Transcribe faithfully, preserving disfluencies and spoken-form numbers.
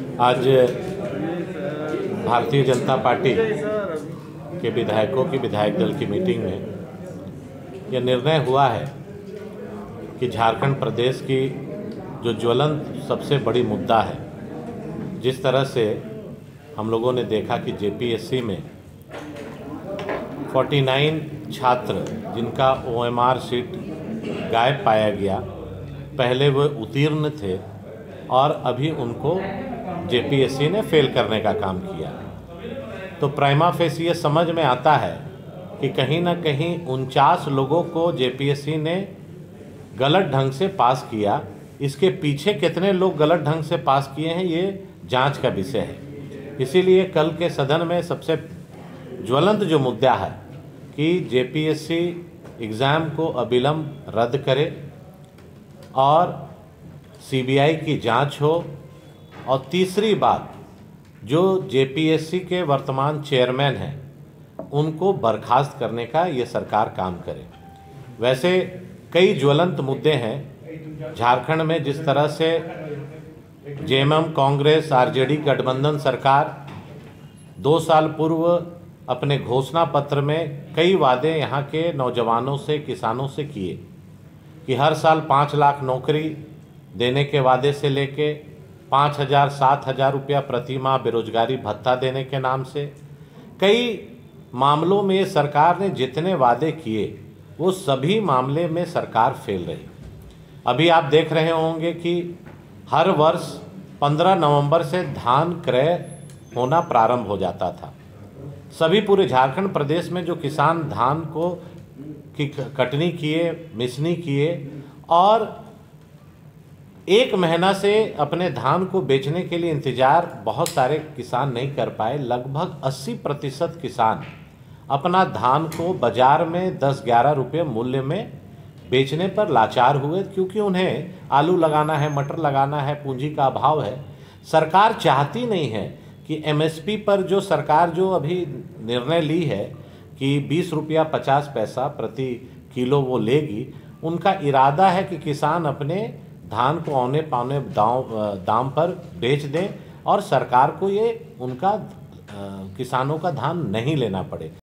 आज भारतीय जनता पार्टी के विधायकों की विधायक दल की मीटिंग में यह निर्णय हुआ है कि झारखंड प्रदेश की जो ज्वलंत सबसे बड़ी मुद्दा है, जिस तरह से हम लोगों ने देखा कि जेपीएससी में उनचास छात्र जिनका ओएमआर सीट गायब पाया गया, पहले वो उत्तीर्ण थे और अभी उनको जेपीएससी ने फेल करने का काम किया। तो प्राइमा फेसी ये समझ में आता है कि कहीं ना कहीं उनचास लोगों को जेपीएससी ने गलत ढंग से पास किया। इसके पीछे कितने लोग गलत ढंग से पास किए हैं, ये जांच का विषय है। इसीलिए कल के सदन में सबसे ज्वलंत जो मुद्दा है कि जेपीएससी एग्ज़ाम को अविलंब रद्द करे और सीबीआई की जांच हो, और तीसरी बात, जो जेपीएससी के वर्तमान चेयरमैन हैं उनको बर्खास्त करने का ये सरकार काम करे। वैसे कई ज्वलंत मुद्दे हैं झारखंड में। जिस तरह से जेएमएम, कांग्रेस, आरजेडी गठबंधन सरकार दो साल पूर्व अपने घोषणा पत्र में कई वादे यहाँ के नौजवानों से, किसानों से किए कि हर साल पाँच लाख नौकरी देने के वादे से लेके पाँच हज़ार सात हज़ार रुपया प्रति माह बेरोजगारी भत्ता देने के नाम से कई मामलों में सरकार ने जितने वादे किए वो सभी मामले में सरकार फेल रही। अभी आप देख रहे होंगे कि हर वर्ष पंद्रह नवंबर से धान क्रय होना प्रारंभ हो जाता था। सभी पूरे झारखंड प्रदेश में जो किसान धान को की कटनी किए, मिसनी किए और एक महीना से अपने धान को बेचने के लिए इंतज़ार बहुत सारे किसान नहीं कर पाए। लगभग अस्सी प्रतिशत किसान अपना धान को बाज़ार में दस ग्यारह रुपये मूल्य में बेचने पर लाचार हुए, क्योंकि उन्हें आलू लगाना है, मटर लगाना है, पूंजी का अभाव है। सरकार चाहती नहीं है कि एमएसपी पर जो सरकार जो अभी निर्णय ली है कि बीस रुपया पचास पैसा प्रति किलो वो लेगी, उनका इरादा है कि किसान अपने धान को औने पौने दाम दाम पर बेच दें और सरकार को ये उनका किसानों का धान नहीं लेना पड़े।